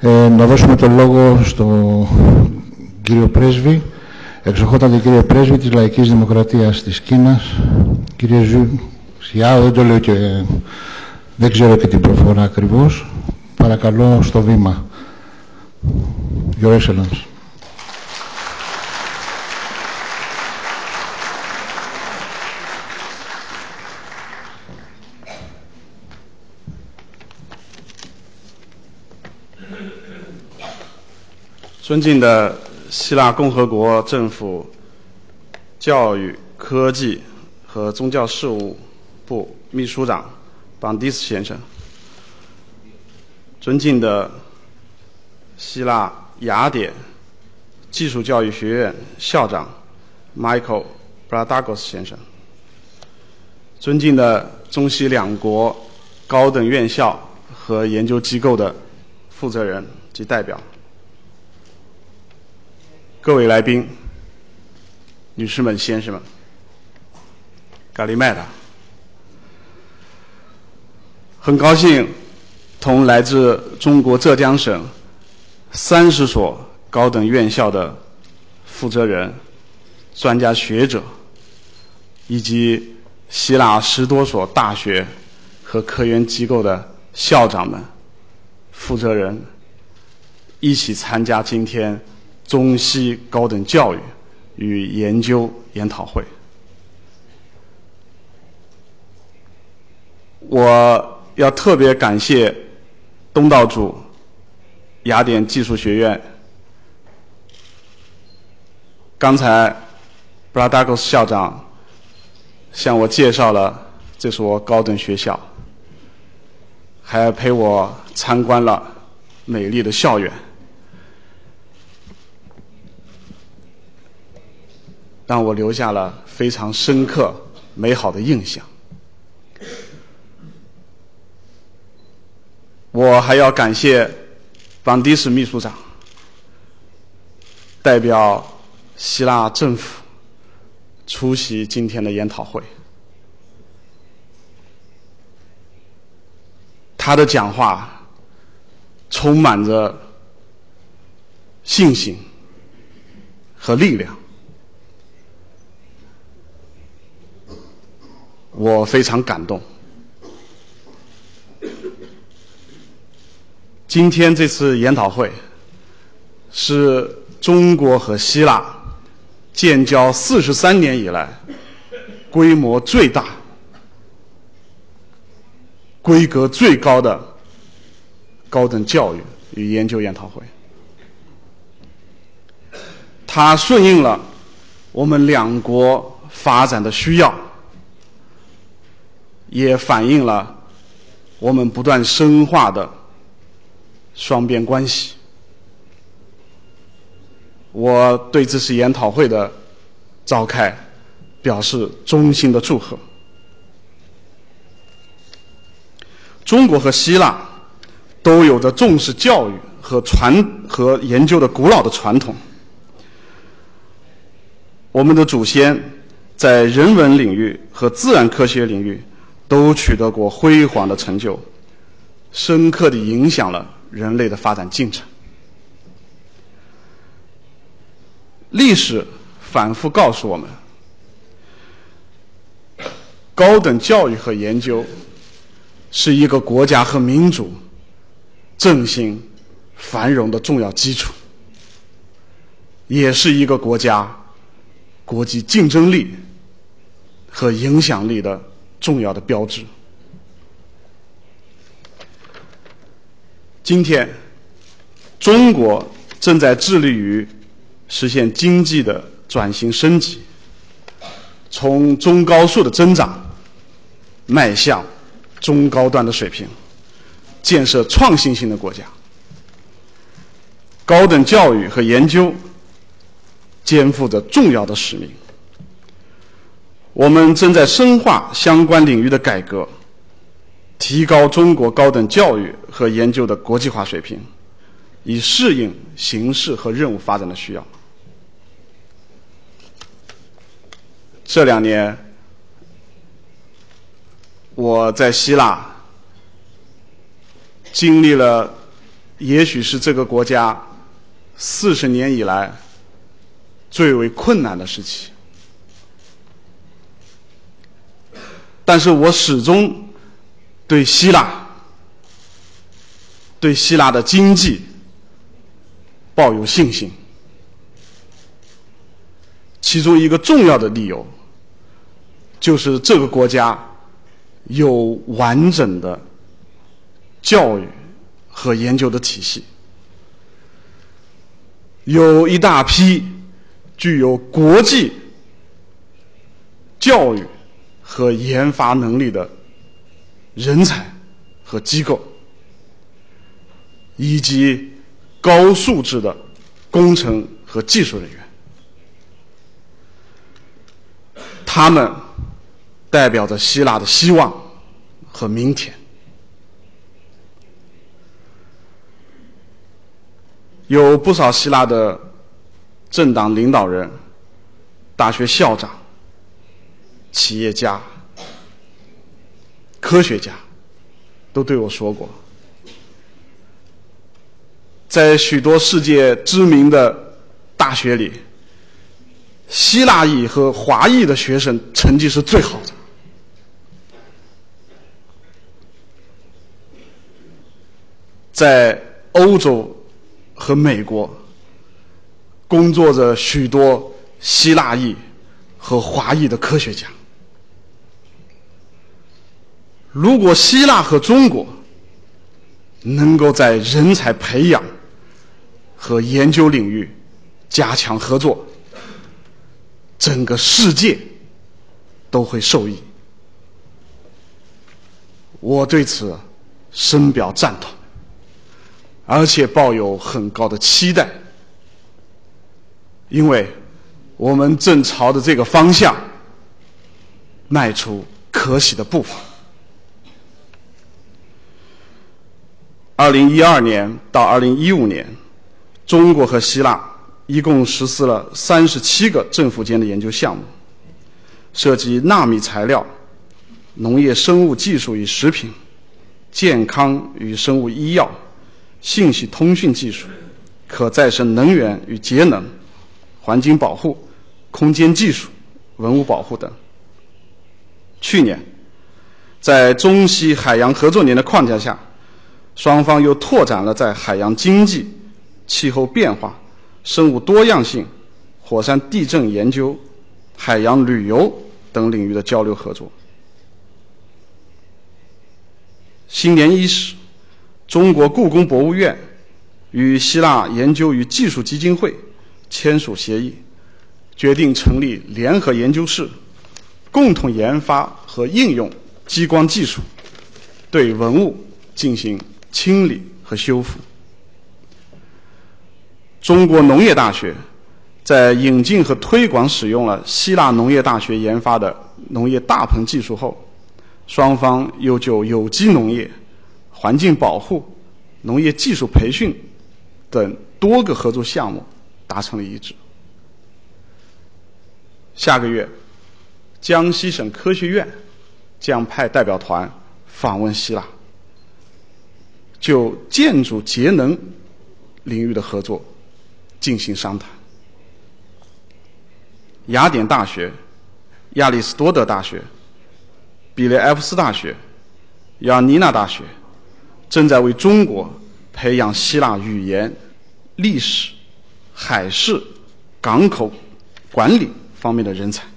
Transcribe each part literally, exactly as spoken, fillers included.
Ε, να δώσουμε το λόγο στον κύριο Πρέσβη, εξοχότατε κύριε Πρέσβη της Λαϊκής Δημοκρατίας της Κίνας, κύριε Ζου Xiaoli, δεν το λέω και δεν ξέρω και την προφορά ακριβώς. Παρακαλώ στο βήμα. Your Excellence. 尊敬的希腊共和国政府教育、科技和宗教事务部秘书长邦迪斯先生，尊敬的希腊雅典技术教育学院校长 Michael Bradagos 先生，尊敬的中西两国高等院校和研究机构的负责人及代表，各位来宾，女士们、先生们，咖喱麦达，很高兴同来自中国浙江省三十所高等院校的负责人、专家学者，以及希腊十多所大学和科研机构的校长们、负责人，一起参加今天中西高等教育与研究研讨会。我要特别感谢东道主雅典技术学院，刚才 Bradagos 校长向我介绍了这所高等学校，还陪我参观了美丽的校园，让我留下了非常深刻、美好的印象。我还要感谢邦迪斯秘书长代表希腊政府出席今天的研讨会。他的讲话充满着信心和力量，我非常感动。今天这次研讨会是中国和希腊建交四十三年以来规模最大、规格最高的高等教育与研究研讨会。它顺应了我们两国发展的需要，也反映了我们不断深化的双边关系。我对这次研讨会的召开表示衷心的祝贺。中国和希腊都有着重视教育和传和研究的古老的传统。我们的祖先在人文领域和自然科学领域都取得过辉煌的成就，深刻地影响了人类的发展进程。历史反复告诉我们，高等教育和研究是一个国家和民族振兴繁荣的重要基础，也是一个国家国际竞争力和影响力的重要的标志。今天，中国正在致力于实现经济的转型升级，从中高速的增长迈向中高端的水平，建设创新型的国家。高等教育和研究肩负着重要的使命。我们正在深化相关领域的改革，提高中国高等教育和研究的国际化水平，以适应形势和任务发展的需要。这两年，我在希腊经历了也许是这个国家四十年以来最为困难的时期。但是我始终对希腊、对希腊的经济抱有信心。其中一个重要的理由，就是这个国家有完整的教育和研究的体系，有一大批具有国际教育和研发能力的人才和机构，以及高素质的工程和技术人员。他们代表着希腊的希望和明天。有不少希腊的政党领导人、大学校长、企业家、科学家都对我说过，在许多世界知名的大学里，希腊裔和华裔的学生成绩是最好的。在欧洲和美国工作着许多希腊裔和华裔的科学家。如果希腊和中国能够在人才培养和研究领域加强合作，整个世界都会受益。我对此深表赞同，而且抱有很高的期待，因为我们正朝着这个方向迈出可喜的步伐。二零一二年到二零一五年，中国和希腊一共实施了三十七个政府间的研究项目，涉及纳米材料、农业生物技术与食品、健康与生物医药、信息通讯技术、可再生能源与节能、环境保护、空间技术、文物保护等。去年，在中西海洋合作年的框架下，双方又拓展了在海洋经济、气候变化、生物多样性、火山地震研究、海洋旅游等领域的交流合作。新年伊始，中国故宫博物院与希腊研究与技术基金会签署协议，决定成立联合研究室，共同研发和应用激光技术，对文物进行清理和修复。中国农业大学在引进和推广使用了希腊农业大学研发的农业大棚技术后，双方又就有机农业、环境保护、农业技术培训等多个合作项目达成了一致。下个月，江西省科学院将派代表团访问希腊，就建筑节能领域的合作进行商谈。雅典大学、亚里士多德大学、比雷埃夫斯大学、雅尼纳大学正在为中国培养希腊语言、历史、海事、港口管理方面的人才。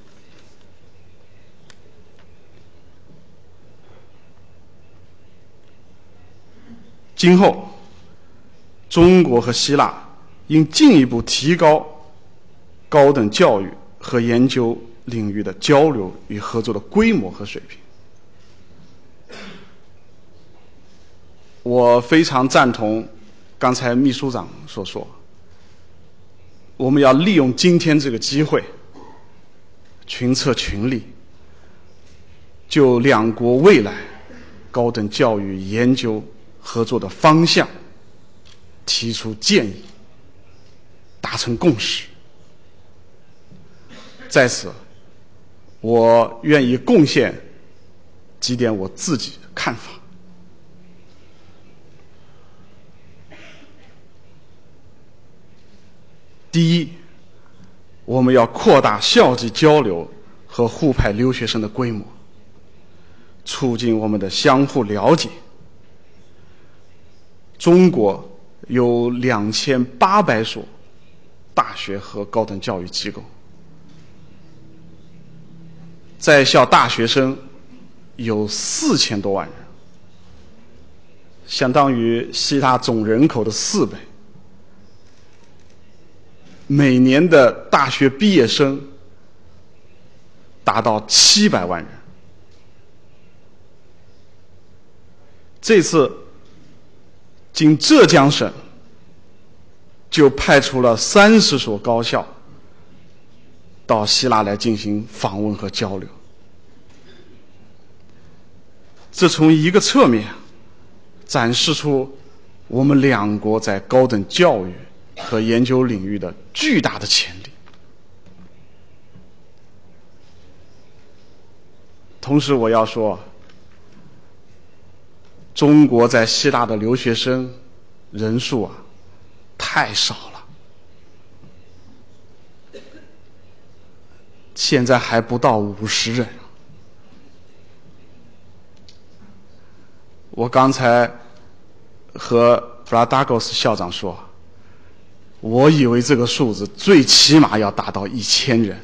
今后，中国和希腊应进一步提高高等教育和研究领域的交流与合作的规模和水平。我非常赞同刚才秘书长所说，我们要利用今天这个机会，群策群力，就两国未来高等教育研究合作的方向提出建议，达成共识。在此，我愿意贡献几点我自己的看法。 第一，我们要扩大校际交流和互派留学生的规模，促进我们的相互了解。中国有两千八百所大学和高等教育机构，在校大学生有四千多万人，相当于希腊总人口的四倍。每年的大学毕业生达到七百万人。这次仅浙江省就派出了三十所高校到希腊来进行访问和交流。这从一个侧面展示出我们两国在高等教育和研究领域的巨大的潜力。同时我要说，中国在希腊的留学生人数啊太少了，现在还不到五十人。我刚才和弗拉达戈斯校长说，我以为这个数字最起码要达到一千人。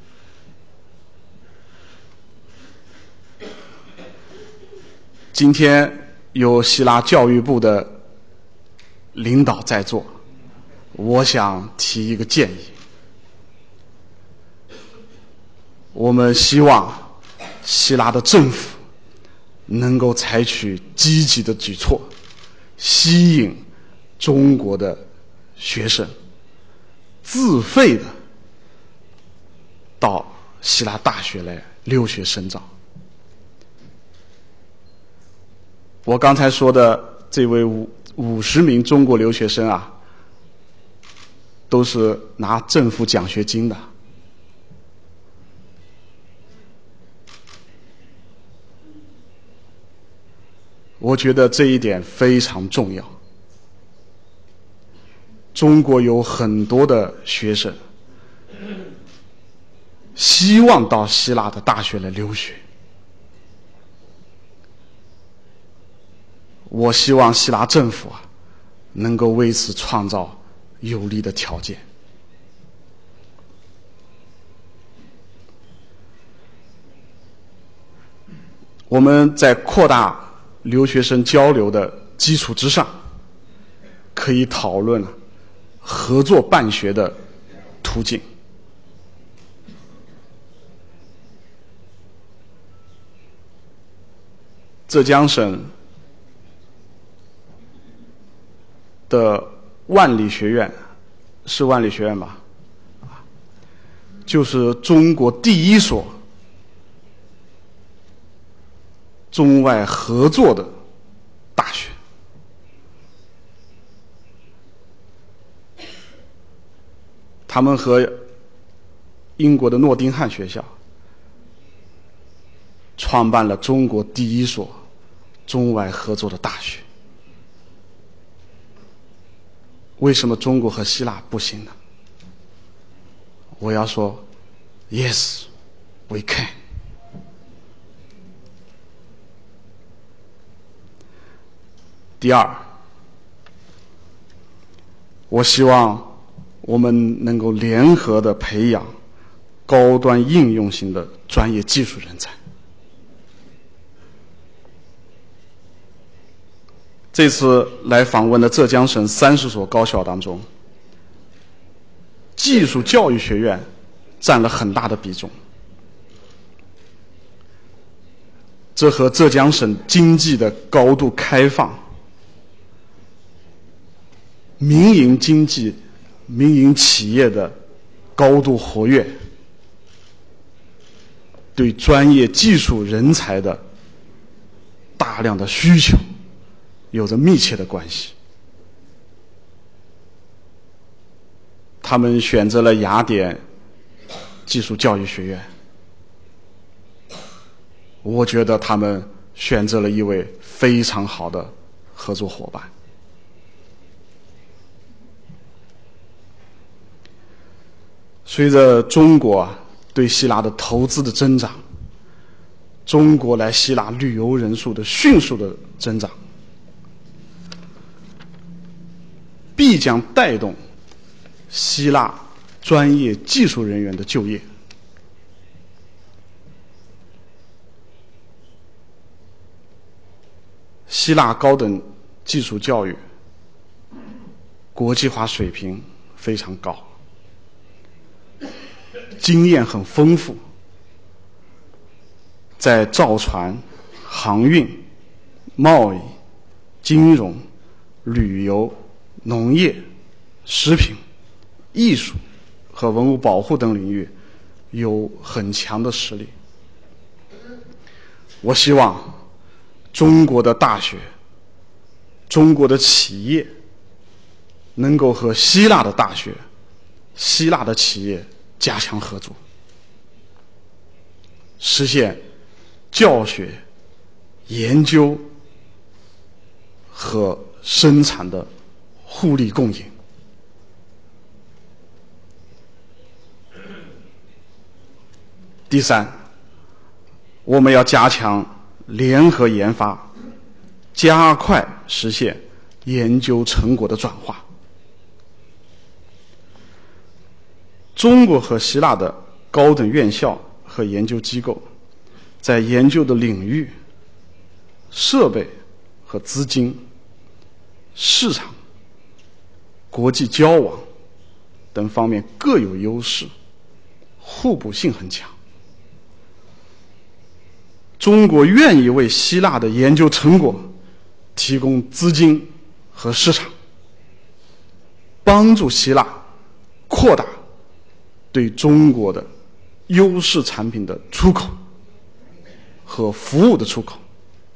今天有希腊教育部的领导在座，我想提一个建议。我们希望希腊的政府能够采取积极的举措，吸引中国的学生自费的到希腊大学来留学深造。我刚才说的这位五五十名中国留学生啊，都是拿政府奖学金的。我觉得这一点非常重要。中国有很多的学生希望到希腊的大学来留学，我希望希腊政府啊能够为此创造有利的条件。我们在扩大留学生交流的基础之上，可以讨论合作办学的途径。浙江省的万里学院，是万里学院吧？就是中国第一所中外合作的大学。他们和英国的诺丁汉学校创办了中国第一所中外合作的大学。为什么中国和希腊不行呢？我要说 Yes, we can。第二，我希望我们能够联合的培养高端应用型的专业技术人才。这次来访问的浙江省三十所高校当中，技术教育学院占了很大的比重。这和浙江省经济的高度开放、民营经济、民营企业的高度活跃，对专业技术人才的大量的需求有着密切的关系。他们选择了雅典技术教育学院，我觉得他们选择了一位非常好的合作伙伴。 随着中国啊对希腊的投资的增长，中国来希腊旅游人数的迅速的增长，必将带动希腊专业技术人员的就业。希腊高等技术教育国际化水平非常高，经验很丰富，在造船、航运、贸易、金融、旅游、农业、食品、艺术和文物保护等领域有很强的实力。我希望中国的大学、中国的企业能够和希腊的大学、希腊的企业加强合作，实现教学、研究和生产的互利共赢。第三，我们要加强联合研发，加快实现研究成果的转化。中国和希腊的高等院校和研究机构在研究的领域、设备和资金、市场、国际交往等方面各有优势，互补性很强。中国愿意为希腊的研究成果提供资金和市场，帮助希腊扩大对中国的优势产品的出口和服务的出口。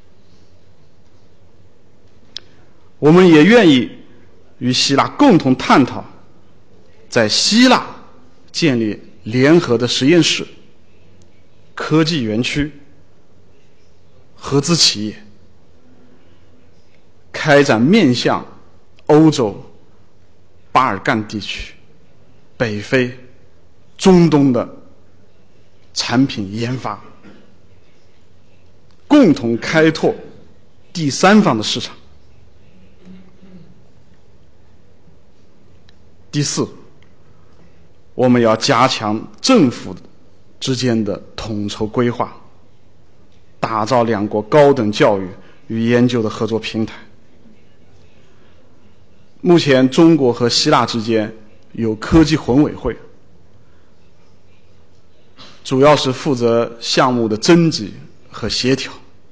我们也愿意与希腊共同探讨在希腊建立联合的实验室、科技园区、合资企业，开展面向欧洲、巴尔干地区、北非、中东的产品研发，共同开拓第三方的市场。第四，我们要加强政府之间的统筹规划，打造两国高等教育与研究的合作平台。目前，中国和希腊之间有科技混委会，主要是负责项目的征集和协调。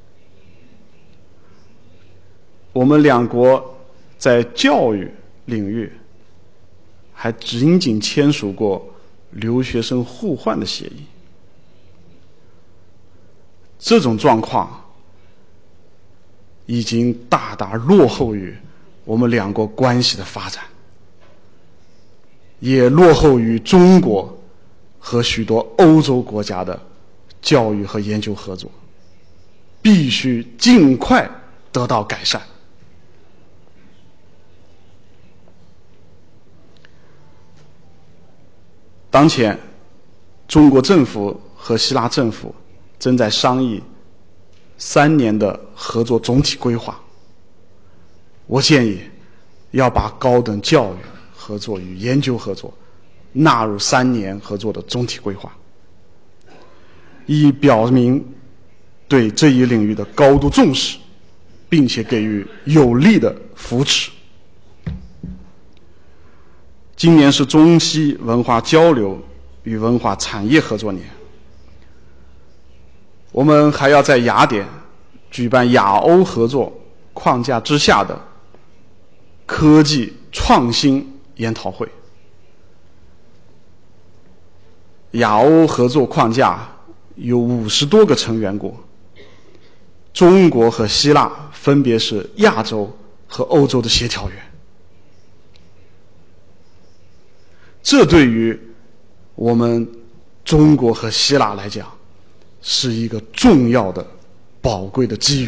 我们两国在教育领域还仅仅签署过留学生互换的协议。这种状况已经大大落后于我们两国关系的发展，也落后于中国和许多欧洲国家的教育和研究合作，必须尽快得到改善。当前，中国政府和希腊政府正在商议三年的合作总体规划。我建议要把高等教育合作与研究合作纳入三年合作的总体规划，以表明对这一领域的高度重视，并且给予有力的扶持。今年是中西文化交流与文化产业合作年，我们还要在雅典举办亚欧合作框架之下的科技创新研讨会。亚欧合作框架有五十多个成员国，中国和希腊分别是亚洲和欧洲的协调员。这对于我们中国和希腊来讲是一个重要的宝贵的机遇，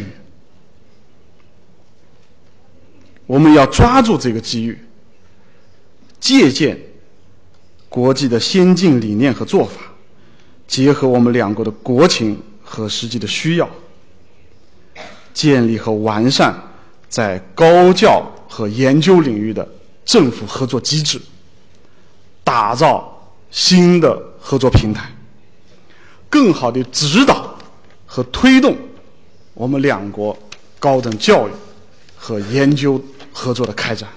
我们要抓住这个机遇，借鉴国际的先进理念和做法，结合我们两国的国情和实际的需要，建立和完善在高教和研究领域的政府合作机制，打造新的合作平台，更好地指导和推动我们两国高等教育和研究合作的开展。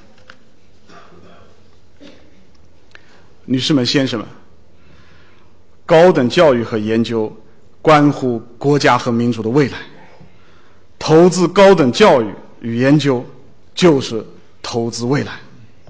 女士们、先生们，高等教育和研究关乎国家和民族的未来，投资高等教育与研究就是投资未来。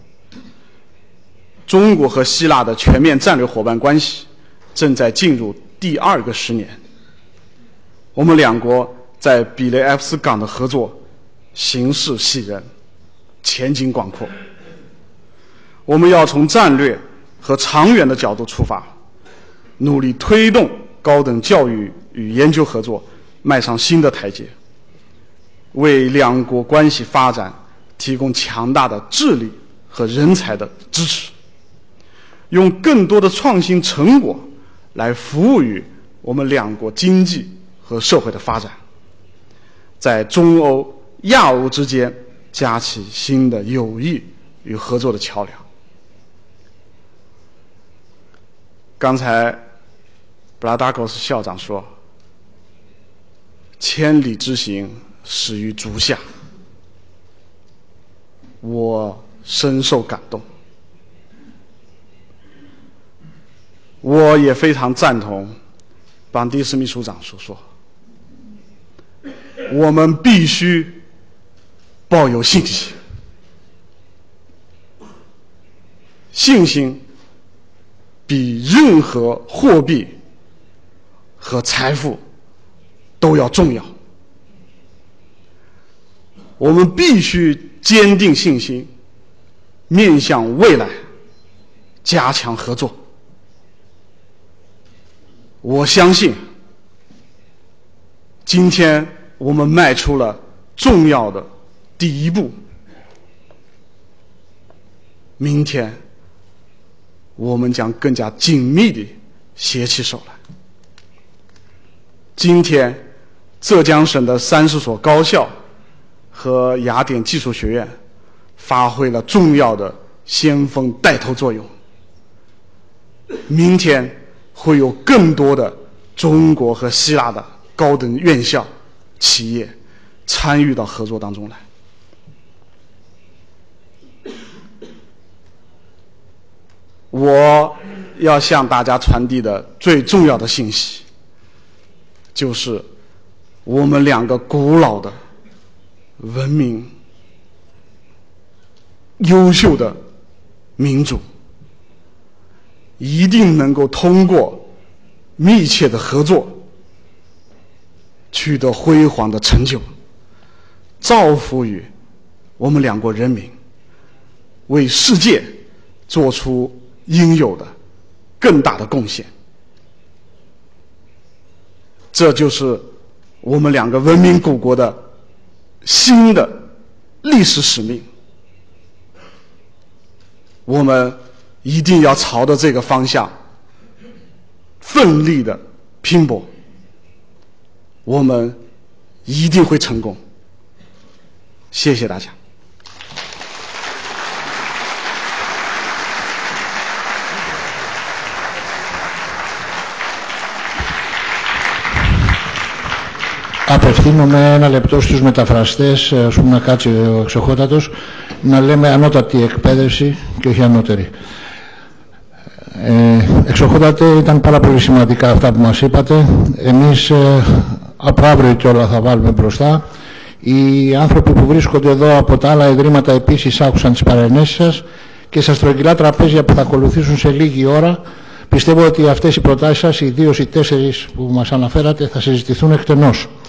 中国和希腊的全面战略伙伴关系正在进入第二个十年，我们两国在比雷埃夫斯港的合作形势喜人，前景广阔。我们要从战略和长远的角度出发，努力推动高等教育与研究合作迈上新的台阶，为两国关系发展提供强大的智力和人才的支持，用更多的创新成果来服务于我们两国经济和社会的发展，在中欧、亚欧之间架起新的友谊与合作的桥梁。刚才布拉达戈斯校长说，千里之行始于足下，我深受感动。我也非常赞同邦迪斯秘书长所说，我们必须抱有信心，信心比任何货币和财富都要重要。我们必须坚定信心，面向未来，加强合作。我相信，今天我们迈出了重要的第一步，明天我们将更加紧密地携起手来。今天，浙江省的三十所高校和雅典技术学院发挥了重要的先锋带头作用。明天会有更多的中国和希腊的高等院校、企业参与到合作当中来。我要向大家传递的最重要的信息，就是我们两个古老的、文明、优秀的民族，一定能够通过密切的合作，取得辉煌的成就，造福于我们两国人民，为世界做出应有的更大的贡献。这就是我们两个文明古国的新的历史使命。我们一定要朝着这个方向奋力的拼搏，我们一定会成功。谢谢大家。 Απευθύνομαι ένα λεπτό στους μεταφραστές, ας πούμε να κάτσει ο εξοχότατος, να λέμε ανώτατη εκπαίδευση και όχι ανώτερη. Ε, εξοχότατε, ήταν πάρα πολύ σημαντικά αυτά που μας είπατε. Εμείς ε, από αύριο και όλα θα βάλουμε μπροστά. Οι άνθρωποι που βρίσκονται εδώ από τα άλλα ιδρύματα επίσης άκουσαν τις παρενέσεις σας και στα στρογγυλά τραπέζια που θα ακολουθήσουν σε λίγη ώρα, πιστεύω ότι αυτές οι προτάσεις σας, ιδίως οι τέσσερις που μας αναφέρατε, θα συζητηθούν εκτενώς.